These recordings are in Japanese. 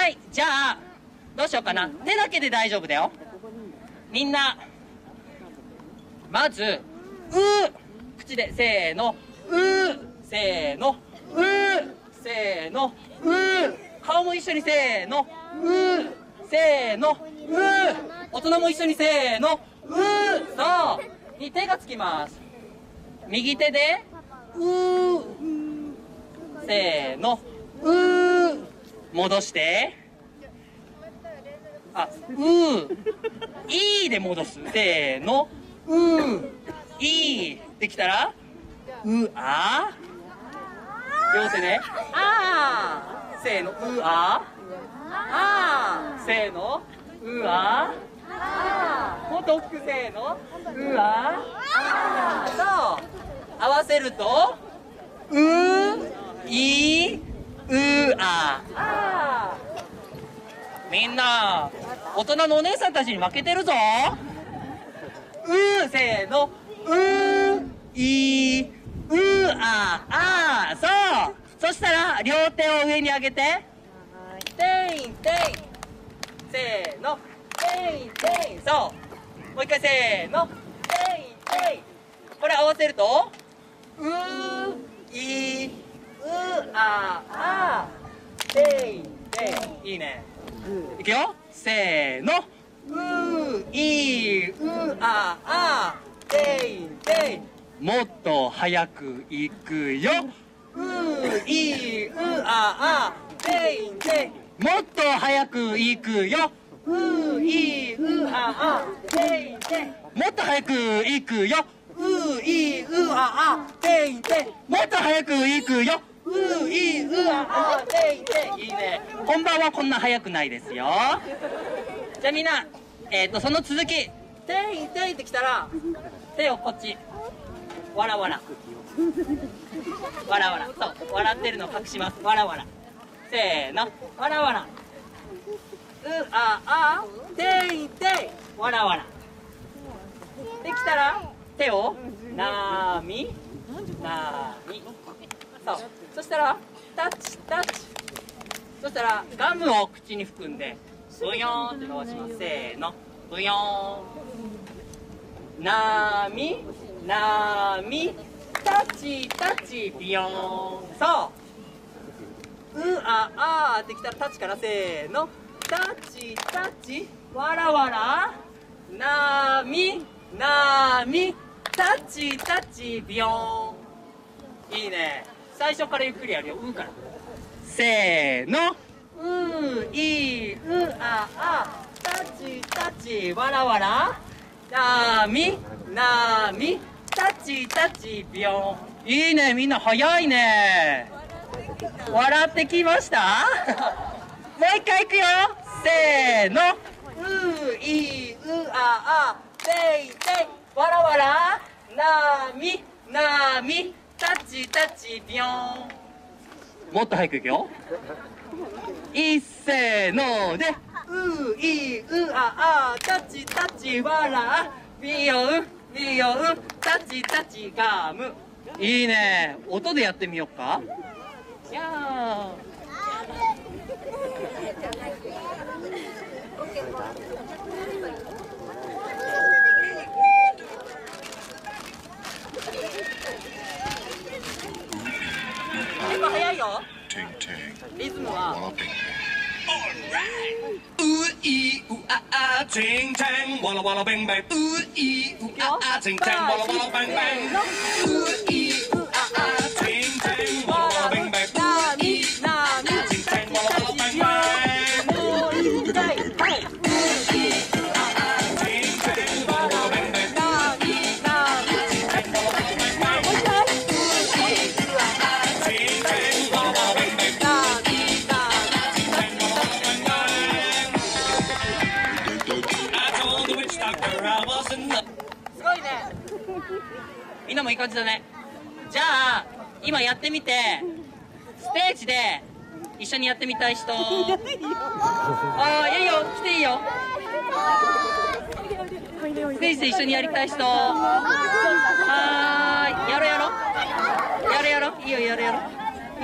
はい、じゃあどうしようかな。手だけで大丈夫だよ。みんなまず口でせーのせーのせーの顔も一緒にせーのせーの大人も一緒にせーのそうに手がつきます。右手でせーの戻していいで戻す。せーのいいできたら両手でせーのせーのもっと大きくせーのそう合わせるとみんな大人のお姉さんたちに負けてるぞ。せーのそうそしたら両手を上に上げてていんていせーのていんていそうもう一回せーのていんていこれ合わせるとていんていいいね。いくよせーのていんていもっと早くいくよていんていもっと早くいくよていんていもっと早くいくよていんていもっと早くいくよていんていいいね。本番はこんな早くないですよ。じゃあみんなその続きていんていってきたら手をこっちわらわらわらわらそう笑ってるの隠します。わらわらせーのわらわらていんていわらわらできたら手をなみそうそしたらタッチそしたらガムを口に含んでブヨーンって伸ばします。せーのブヨーンなみタッチビヨーンそうってきたらタッチからせーのタッチわらわらなみタッチビヨーンいいね。最初からゆっくりやるよからせーのタッチわらわらなみタッチビヨーンいいね。みんな早いね。笑ってきましたもう一回いくよせーのていわらわらなみタッチビヨーンもっと早くいくよいっせーのでタッチわらビヨーンタッチガムいいね。音でやってみようか。いや結構早いよ。リズムはting tang walla walla bang bang ting tang walla walla bang bang ting tang walla walla bang bang ting tang walla walla bang bangみんなもいい感じだね。じゃあ今やってみてステージで一緒にやってみたい人いいよ来ていいよ。ステージで一緒にやりたい人やろういいよやろう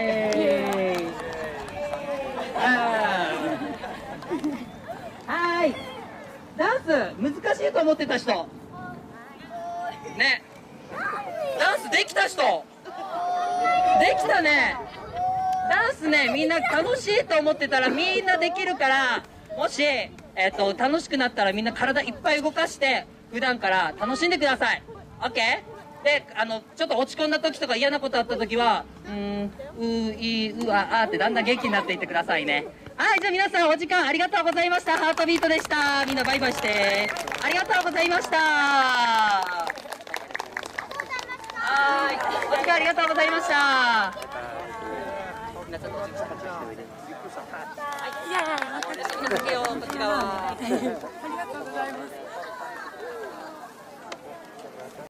エーイ。はい。ダンス難しいと思ってた人ね、ダンスできた人、できたね。ダンスね、みんな楽しいと思ってたらみんなできるから、もし、楽しくなったらみんな体いっぱい動かして普段から楽しんでください。 OK で、ちょっと落ち込んだ時とか嫌なことあった時はうあってだんだん元気になっていってくださいね。はい、じゃあ皆さんお時間ありがとうございました。ハートビートでした。みんなバイバイして。ありがとうございました。はい、お時間ありがとうございました。皆さんどうぞ。はい、いや、またこちらは。ありがとうございます。